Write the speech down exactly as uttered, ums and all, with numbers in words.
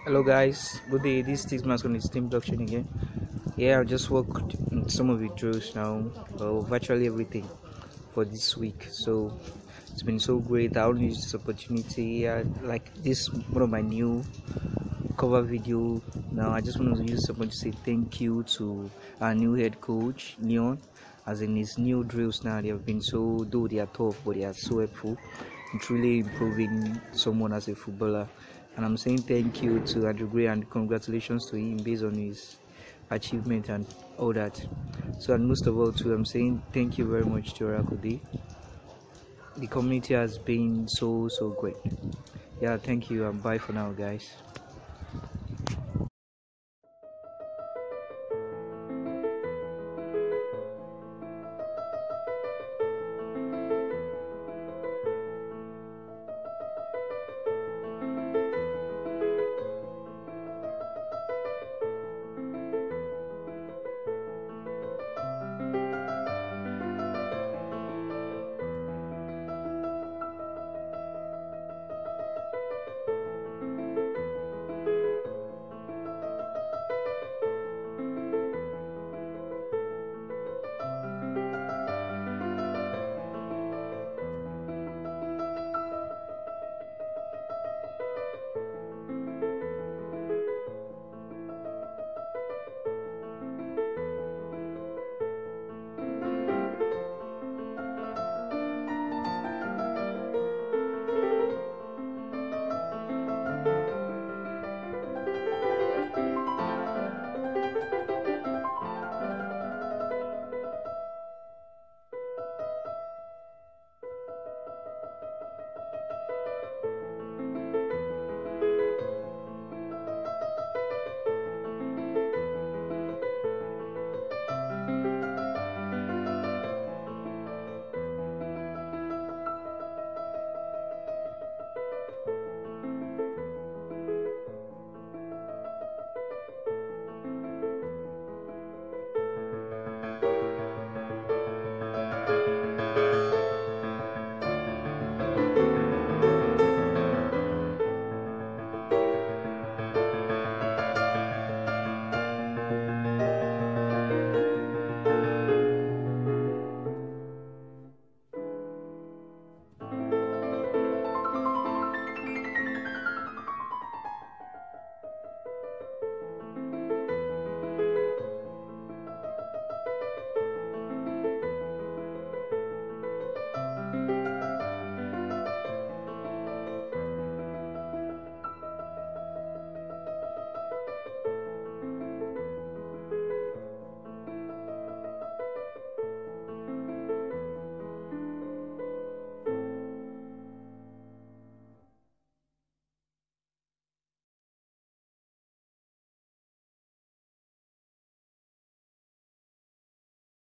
Hello guys, good day. This is Mask on his team production again. Yeah, I just worked on some of the drills now, uh, virtually everything for this week. So it's been so great. I only use this opportunity. Uh, like this, one of my new cover video. Now I just want to use this opportunity to say thank you to our new head coach Leon, as in his new drills. Now they have been so, though they are tough, but they are so helpful. It's really improving someone as a footballer. And I'm saying thank you to Andrew Gray and congratulations to him based on his achievement and all that. So, and most of all too, I'm saying thank you very much to Oracle Day. The community has been so so great. Yeah, thank you and bye for now, guys.